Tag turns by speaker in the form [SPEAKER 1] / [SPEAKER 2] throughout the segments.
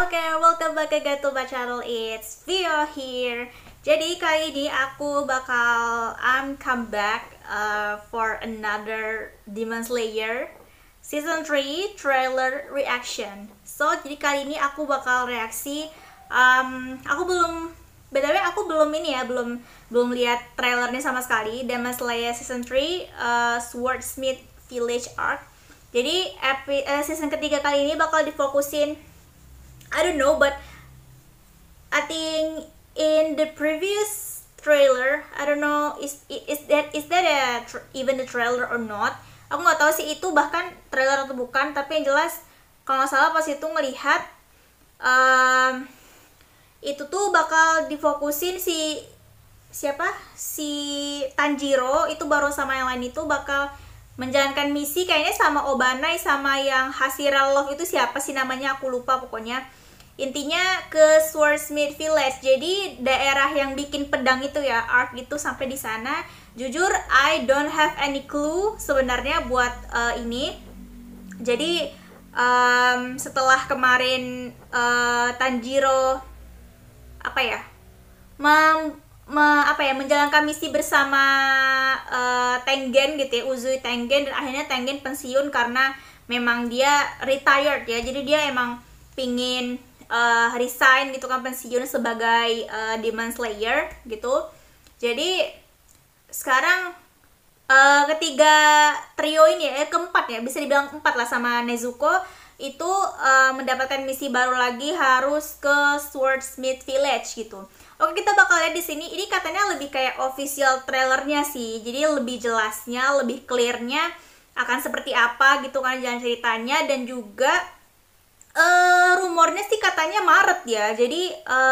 [SPEAKER 1] Oke, welcome back again to my channel. It's Vio here. Jadi kali ini aku I'm come back for another Demon Slayer Season 3 trailer reaction. So, jadi kali ini aku bakal reaksi. BTW aku belum lihat trailernya sama sekali. Demon Slayer Season 3 Swordsmith Village Arc. Jadi season ketiga kali ini bakal difokusin, I don't know, but I think in the previous trailer, I don't know, is that even the trailer or not? Aku nggak tahu sih itu bahkan trailer atau bukan, tapi yang jelas kalau nggak salah pas itu ngelihat itu tuh bakal difokusin si Tanjiro itu baru sama yang lain itu bakal menjalankan misi kayaknya sama Obanai sama yang Hashira Love itu siapa sih namanya, aku lupa pokoknya. Intinya ke Swordsmith Village, jadi daerah yang bikin pedang itu ya, arc itu sampai di sana. Jujur I don't have any clue sebenarnya buat ini. Jadi setelah kemarin Tanjiro menjalankan misi bersama Tengen gitu ya, Uzui Tengen, dan akhirnya Tengen pensiun karena memang dia retired ya, jadi dia emang pingin resign gitu kan, pensiun sebagai Demon Slayer gitu. Jadi sekarang ketiga trio ini ya, keempat ya, bisa dibilang empat lah, sama Nezuko itu mendapatkan misi baru lagi, harus ke Swordsmith Village gitu. Oke, kita bakal lihat di sini. Ini katanya lebih kayak official trailernya sih, jadi lebih jelasnya, lebih clearnya akan seperti apa gitu kan jalan ceritanya. Dan juga rumornya sih katanya Maret ya, jadi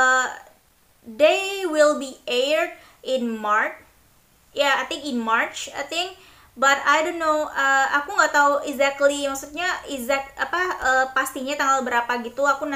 [SPEAKER 1] they will be aired in March. I think in March, but I don't know, aku nggak tahu exactly, maksudnya pastinya tanggal berapa gitu. Mungkin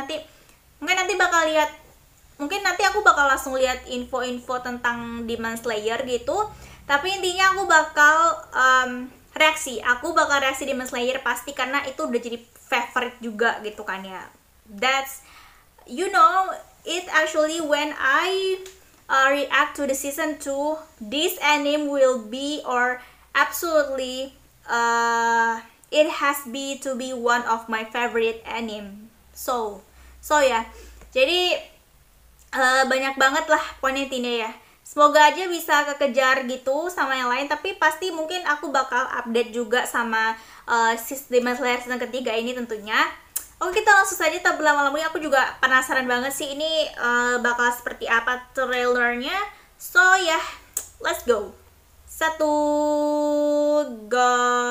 [SPEAKER 1] nanti aku bakal langsung lihat info-info tentang Demon Slayer gitu. Tapi intinya aku bakal reaksi Demon Slayer pasti, karena itu udah jadi favorite juga gitu kan ya. That's, it actually when I react to the season 2, this anime will be, or absolutely it has to be one of my favorite anime. So ya, jadi banyak banget lah pokoknya intinya ya. Semoga aja bisa kekejar gitu sama yang lain, tapi pasti mungkin aku bakal update juga sama Demon Slayer season ketiga ini tentunya. Oke, kita langsung saja, tak berlama-lama. Aku juga penasaran banget sih ini bakal seperti apa trailernya. So ya, let's go. Satu, go.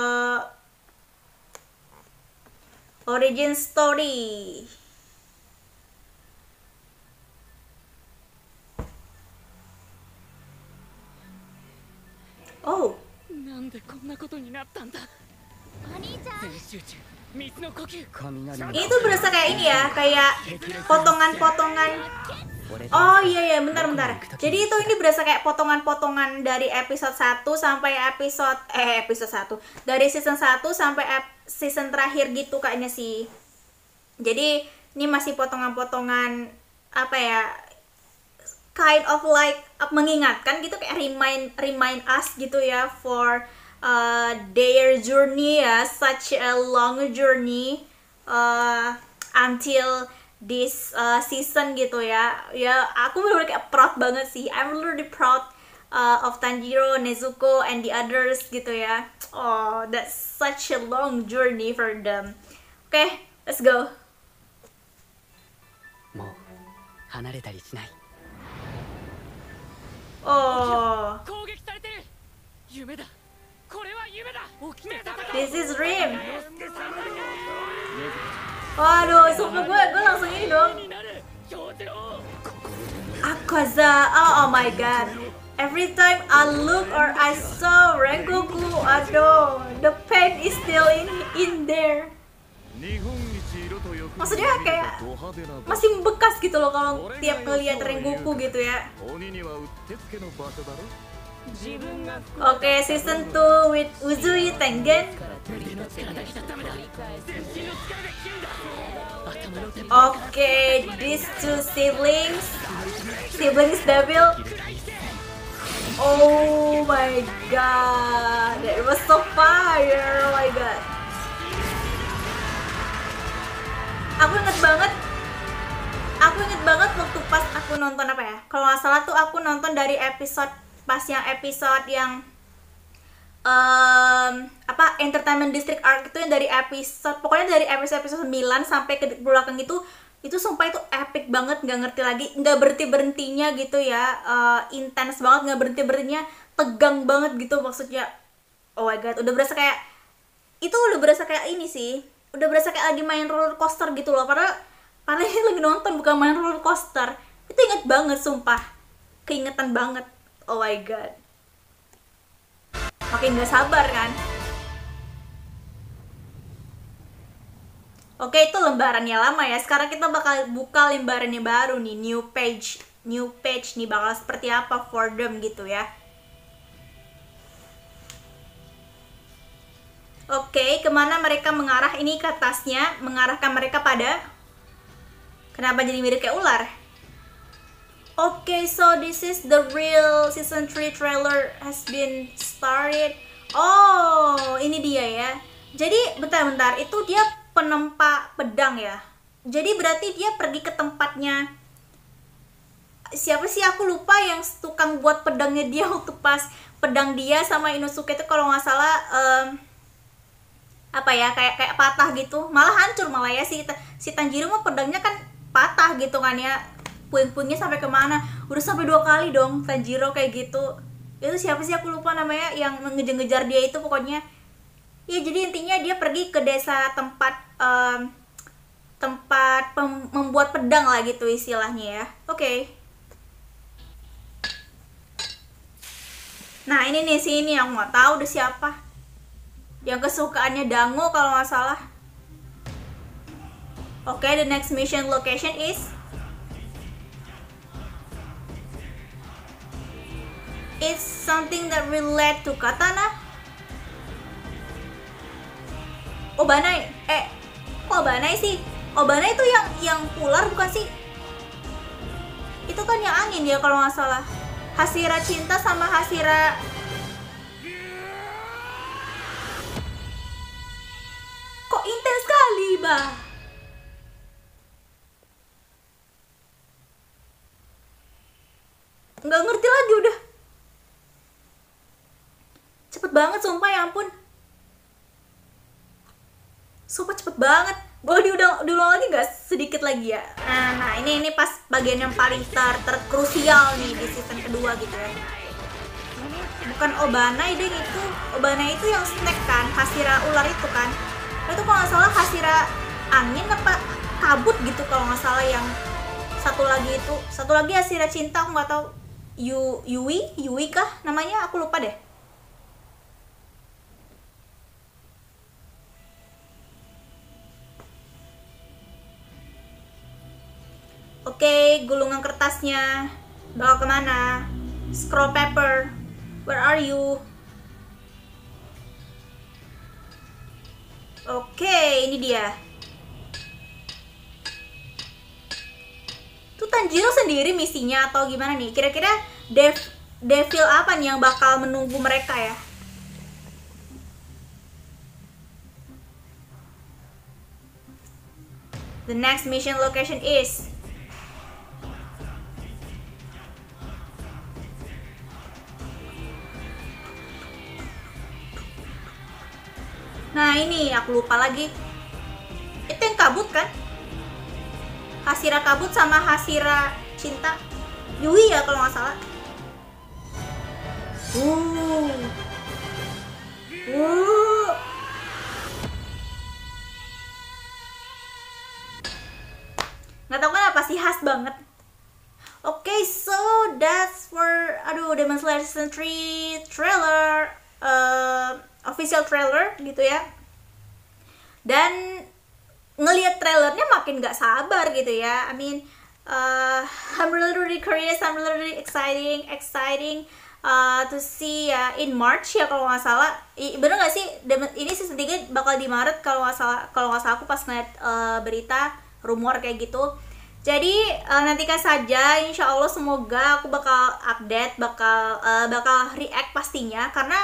[SPEAKER 1] Origin story. Oh, ini tuh berasa kayak ini ya, kayak potongan-potongan. Oh iya, bentar. Jadi ini berasa kayak potongan-potongan dari episode 1 sampai episode 1. Dari season 1 sampai season terakhir gitu kayaknya sih. Jadi ini masih potongan-potongan kind of like mengingatkan gitu, kayak remind us gitu ya, for their journey ya, such a long journey until this season gitu ya. Aku bener-bener kayak proud banget sih. I'm really proud of Tanjiro, Nezuko, and the others gitu ya. Oh, that's such a long journey for them. Okay, let's go. Oh, this is dream. Waduh, sumpah gue langsung ini dong. Akaza, oh my god. Every time I look or I saw Rengoku, aduh, the pain is still in there. Maksudnya kayak masih membekas gitu loh kalau tiap ngeliat Rengoku gitu ya. Oke, season 2 with Uzui Tengen. Oke, these two siblings devil. Oh my god, that was so fire. Oh my god, aku inget banget waktu pas aku nonton apa ya, kalau nggak salah tuh aku nonton dari episode yang Entertainment District Arc itu, yang dari pokoknya dari episode 9 sampai ke belakang itu sumpah itu epic banget, nggak ngerti lagi, nggak berhentinya gitu ya, intens banget, nggak berhentinya, tegang banget gitu maksudnya. Oh my god, udah berasa kayak ini sih, udah berasa kayak lagi main roller coaster gitu loh, padahal ini lagi nonton bukan main roller coaster. Itu inget banget sumpah, keingetan banget. Oh my god, makin gak sabar kan. Oke, itu lembarannya lama ya. Sekarang kita bakal buka lembarannya baru nih, new page nih, bakal seperti apa for them gitu ya. Oke, kemana mereka mengarah? Ini ke atasnya, mengarahkan mereka pada, kenapa jadi mirip kayak ular? Oke, so this is the real season 3 trailer has been started. Oh, ini dia ya. Jadi bentar, itu dia penempa pedang ya. Jadi berarti dia pergi ke tempatnya siapa sih, aku lupa, yang tukang buat pedangnya dia waktu pas pedang dia sama Inosuke itu kalau nggak salah kayak patah gitu, malah hancur malah ya, si Tanjiro mah pedangnya kan patah gitu kan ya, puing-puingnya sampai kemana, udah sampai 2 kali dong Tanjiro kayak gitu. Itu siapa sih, aku lupa namanya, yang ngejar-ngejar dia itu pokoknya ya. Jadi intinya dia pergi ke desa tempat membuat pedang lah gitu istilahnya ya. Oke. Nah ini nih, ini yang nggak tahu deh siapa, yang kesukaannya Dango kalau nggak salah. Oke, the next mission location is it's something that relate to katana. Obanai, kok Obanai sih? Obanai itu yang ular bukan sih? Itu kan yang angin ya kalau nggak salah. Hashira cinta sama Hashira. Kok intens sekali, bah? Nggak ngerti lagi udah. Cepet banget sumpah, ya ampun. Sumpah cepet banget. Boleh diulang lagi nggak sedikit lagi ya? Nah ini pas bagian yang paling terkrusial nih di season kedua gitu ya. Bukan Obanai deh itu. Obanai itu yang snack kan, Hashira ular itu kan. Itu kalau nggak salah Hashira angin apa kabut gitu kalau nggak salah. Yang satu lagi Hashira cinta, aku nggak tahu. Yui kah namanya, aku lupa deh. Oke, gulungan kertasnya bawa kemana? Scroll paper, where are you? Oke, ini dia. Itu Tanjiro sendiri misinya atau gimana nih? Kira-kira devil apa nih yang bakal menunggu mereka ya? The next mission location is nah ini aku lupa lagi. Itu yang kabut kan? Hashira kabut sama Hashira cinta. Yui ya kalau nggak salah. Nggak tahu kenapa sih, khas banget. Oke, so that's for Demon Slayer Season 3 trailer, official trailer gitu ya. Dan ngelihat trailernya makin gak sabar gitu ya. I mean, I'm really curious, I'm really exciting to see in March ya kalau nggak salah. Bener nggak sih ini season 3 bakal di Maret kalau nggak salah aku pas ngeliat berita rumor kayak gitu. Jadi nantikan saja, insya Allah semoga aku bakal update, bakal react pastinya, karena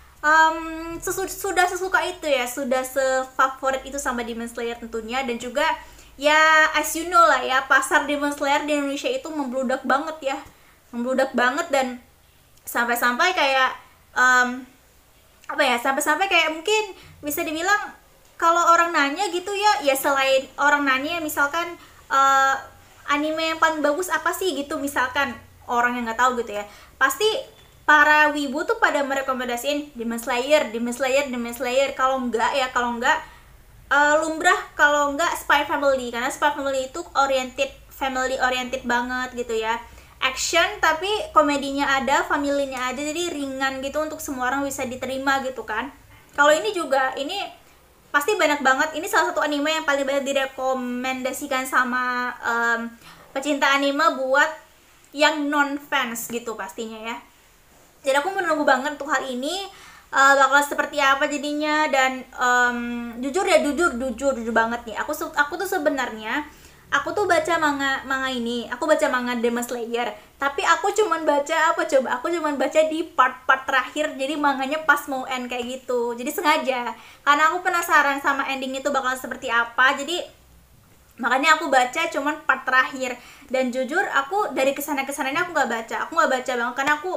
[SPEAKER 1] sudah sesuka itu ya, sudah sefavorit itu sama Demon Slayer tentunya. Dan juga ya as you know lah ya, pasar Demon Slayer di Indonesia itu membludak banget ya, membludak banget. Dan sampai-sampai kayak sampai-sampai kayak mungkin bisa dibilang kalau orang nanya gitu ya selain orang nanya misalkan anime yang paling bagus apa sih gitu, misalkan orang yang nggak tahu gitu ya, pasti para wibu tuh pada merekomendasiin Demon Slayer, Demon Slayer, Demon Slayer. Kalau enggak lumrah, kalau enggak Spy Family, karena Spy Family itu family oriented banget gitu ya, action tapi komedinya ada, familinya ada, jadi ringan gitu untuk semua orang bisa diterima gitu kan. Kalau ini juga, ini pasti banyak banget, ini salah satu anime yang paling banyak direkomendasikan sama pecinta anime buat yang non fans gitu pastinya ya. Jadi aku menunggu banget untuk hal ini bakal seperti apa jadinya. Dan jujur banget nih, aku tuh sebenarnya aku tuh baca manga ini, aku baca manga Demon Slayer, tapi aku cuman baca aku cuman baca di part-part terakhir, jadi manganya pas mau end kayak gitu. Jadi sengaja, karena aku penasaran sama ending itu bakal seperti apa, jadi makanya aku baca cuman part terakhir. Dan jujur aku dari kesana-kesananya aku nggak baca banget, karena aku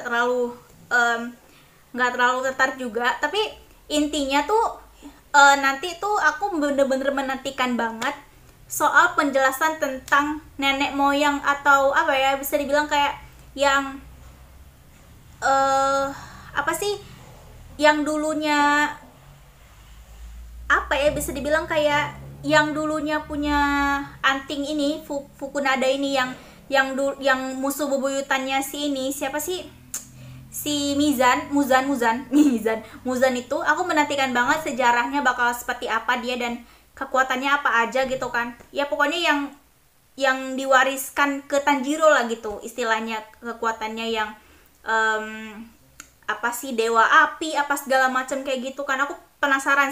[SPEAKER 1] nggak terlalu tertarik juga. Tapi intinya tuh nanti tuh aku bener-bener menantikan banget soal penjelasan tentang nenek moyang, atau apa ya, bisa dibilang kayak yang apa sih, yang dulunya apa ya, bisa dibilang kayak yang dulunya punya anting ini, Fukunaga ini, yang musuh bebuyutannya si ini, siapa sih, si Muzan itu. Aku menantikan banget sejarahnya bakal seperti apa dia dan kekuatannya apa aja gitu kan. Ya pokoknya yang diwariskan ke Tanjiro lah gitu istilahnya, kekuatannya yang apa sih, dewa api apa segala macam kayak gitu kan. Aku penasaran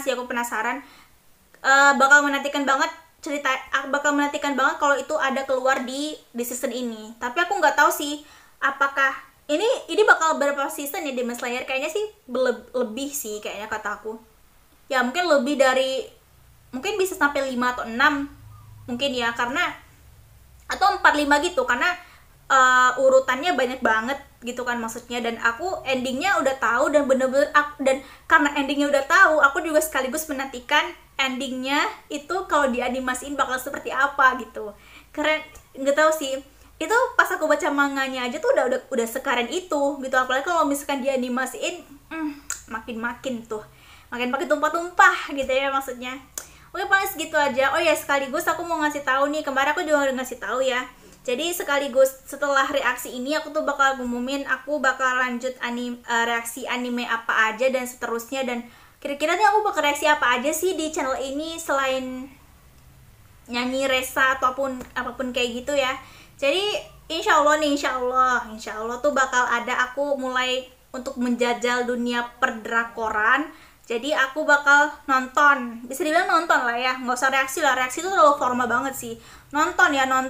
[SPEAKER 1] bakal menantikan banget bakal menantikan banget kalau itu ada keluar di season ini. Tapi aku nggak tahu sih apakah ini bakal berapa season ya Demon Slayer. Kayaknya sih lebih sih kayaknya, kataku ya, mungkin lebih dari, mungkin bisa sampai 5 atau 6 mungkin ya, karena atau 4-5 gitu, karena urutannya banyak banget gitu kan maksudnya. Dan aku endingnya udah tahu, dan bener-bener dan karena endingnya udah tahu, aku juga sekaligus menantikan endingnya itu kalau dianimasiin bakal seperti apa gitu. Keren, nggak tahu sih, itu pas aku baca manganya aja tuh udah sekeren itu gitu, apalagi kalau misalkan dianimasiin makin tumpah-tumpah gitu ya maksudnya. Oke, paling segitu aja. Oh ya, sekaligus aku mau ngasih tahu nih, kemarin aku juga udah ngasih tahu ya. Jadi sekaligus setelah reaksi ini aku tuh bakal ngumumin aku bakal lanjut reaksi anime apa aja dan seterusnya. Dan kira-kira nih aku bakal reaksi apa aja sih di channel ini selain nyanyi Resa ataupun apapun kayak gitu ya. Jadi insya Allah tuh bakal ada, aku mulai untuk menjajal dunia perdrakoran. Jadi aku bakal nonton, bisa dibilang nonton lah ya, nggak usah reaksi lah, reaksi itu terlalu formal banget sih. Nonton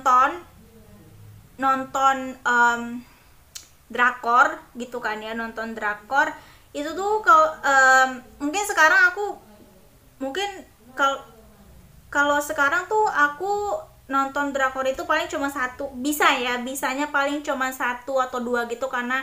[SPEAKER 1] drakor gitu kan ya, nonton drakor itu tuh kalau mungkin sekarang aku kalau sekarang tuh aku nonton drakor itu paling cuma satu, bisanya paling cuma 1 atau 2 gitu, karena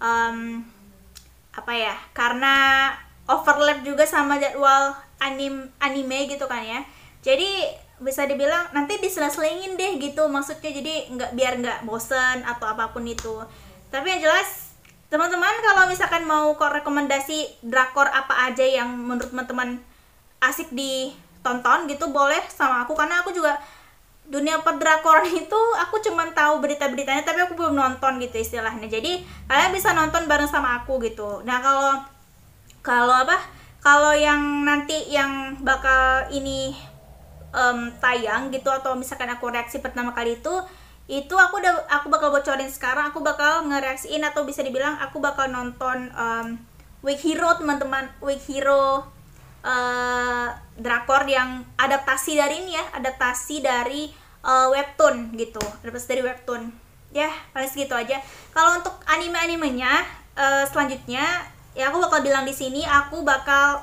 [SPEAKER 1] karena overlap juga sama jadwal anime gitu kan ya. Jadi bisa dibilang nanti diselang-selingin deh gitu maksudnya, jadi biar nggak bosen atau apapun itu. Tapi yang jelas teman-teman, kalau misalkan mau rekomendasi drakor apa aja yang menurut teman-teman asik ditonton gitu, boleh sama aku, karena aku juga dunia perdrakoran itu aku cuman tahu berita-beritanya tapi aku belum nonton gitu istilahnya. Jadi kalian bisa nonton bareng sama aku gitu. Nah, kalau yang nanti yang bakal ini tayang gitu, atau misalkan aku reaksi pertama kali itu aku bakal bocorin sekarang. Aku bakal ngereaksiin, atau bisa dibilang aku bakal nonton Week Hero teman-teman, Week Hero drakor yang adaptasi dari ini ya, adaptasi dari webtoon gitu, adaptasi dari webtoon. Ya paling segitu aja. Kalau untuk anime-animenya selanjutnya ya aku bakal bilang di sini, aku bakal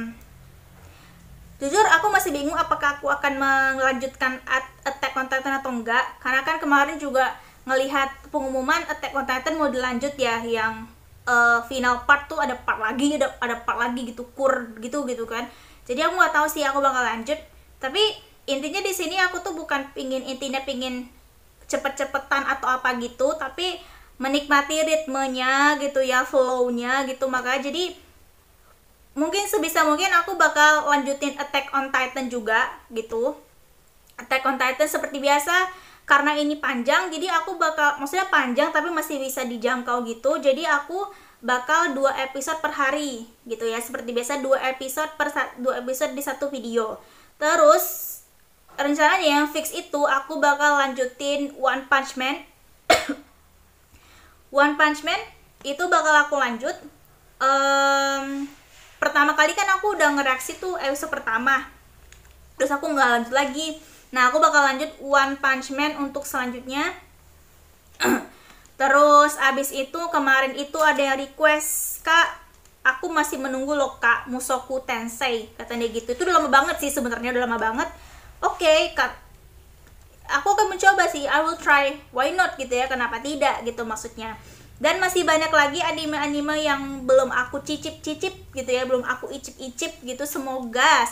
[SPEAKER 1] jujur aku masih bingung apakah aku akan melanjutkan Attack on Titan atau enggak, karena kan kemarin juga ngelihat pengumuman Attack on Titan mau dilanjut ya, yang final part tuh ada part lagi, ada part lagi gitu, gitu kan. Jadi aku nggak tahu sih aku bakal lanjut, tapi intinya di sini aku tuh bukan pingin cepet-cepetan atau apa gitu, tapi menikmati ritmenya gitu ya, flow-nya gitu. Makanya jadi mungkin sebisa mungkin aku bakal lanjutin Attack on Titan juga gitu. Attack on Titan seperti biasa, karena ini panjang, jadi aku bakal, maksudnya panjang tapi masih bisa dijangkau gitu, jadi aku bakal 2 episode per hari gitu ya, seperti biasa 2 episode di satu video. Terus rencananya yang fix itu aku bakal lanjutin One Punch Man. One Punch Man itu bakal aku lanjut. Pertama kali kan aku udah ngereaksi tuh episode pertama, terus aku nggak lanjut lagi. Nah aku bakal lanjut One Punch Man untuk selanjutnya. Terus abis itu kemarin itu ada yang request, Kak, aku masih menunggu loh Kak Mushoku Tensei, katanya gitu. Itu udah lama banget sih sebenarnya, udah lama banget. Oke, Kak, aku akan mencoba sih, I will try, why not gitu ya, kenapa tidak gitu maksudnya. Dan masih banyak lagi anime-anime yang belum aku cicip-cicip gitu ya, belum aku icip-icip gitu. Semoga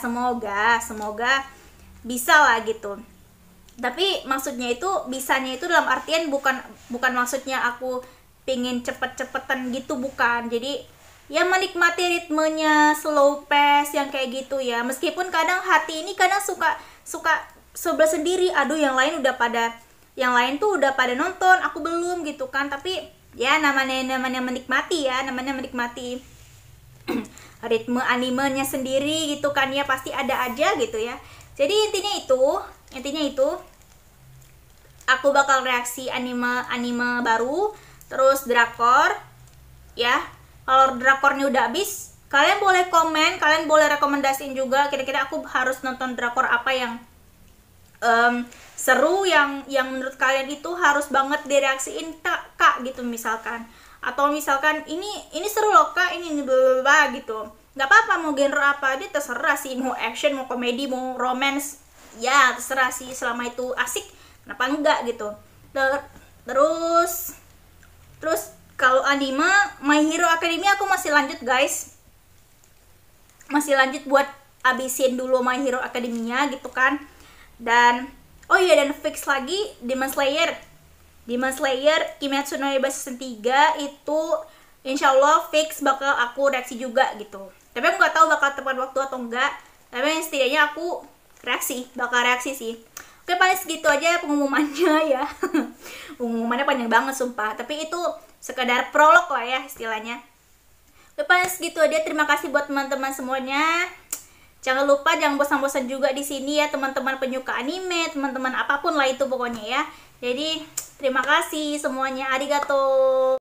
[SPEAKER 1] bisa lah gitu. Tapi maksudnya itu, bisanya itu dalam artian bukan maksudnya aku pengen cepet-cepetan gitu, bukan. Jadi ya menikmati ritmenya, slow pace yang kayak gitu ya. Meskipun kadang hati ini kadang suka sebelah sendiri, aduh yang lain tuh udah pada nonton, aku belum gitu kan. Tapi ya namanya menikmati ya, namanya menikmati ritme animenya sendiri gitu kan ya, pasti ada aja gitu ya. Jadi intinya itu aku bakal reaksi anime baru, terus drakor ya. Kalau drakornya udah habis, kalian boleh komen, kalian boleh rekomendasiin juga kira-kira aku harus nonton drakor apa yang seru, yang menurut kalian itu harus banget direaksiin kak gitu misalkan. Atau misalkan ini seru loh Kak, ini bla gitu. Nggak apa-apa mau genre apa aja terserah sih, mau action, mau komedi, mau romance, ya terserah sih, selama itu asik kenapa enggak gitu. Terus kalau anime My Hero Academia aku masih lanjut guys, masih lanjut buat abisin dulu My Hero Academia gitu kan. Dan oh iya, dan fix lagi Demon Slayer Kimetsu no Yaiba season 3 itu insyaallah fix bakal aku reaksi juga gitu. Tapi aku nggak tahu bakal tepat waktu atau enggak, tapi setidaknya aku bakal reaksi sih. Oke, paling segitu aja pengumumannya ya. Pengumumannya panjang banget sumpah, tapi itu sekedar prolog lah ya istilahnya. Oke, paling segitu aja. Terima kasih buat teman-teman semuanya. Jangan lupa, jangan bosan-bosan juga di sini ya teman-teman penyuka anime, teman-teman apapun lah itu pokoknya ya. Jadi terima kasih semuanya, arigato.